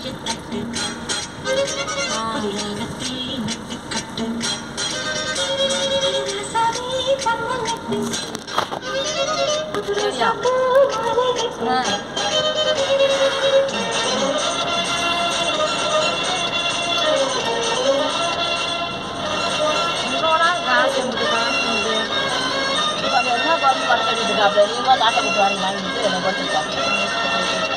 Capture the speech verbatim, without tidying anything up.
சரியா? ஆ. உங்களோட காசு எங்களுக்கு காசு உண்டு. இப்போ அது என்ன குழம்பு படம் கட்டிட்டு இருக்கா? அப்படி நீங்களும் காசை கொடுத்து வரீங்களா? எனக்கு என்ன போட்டுருக்கா?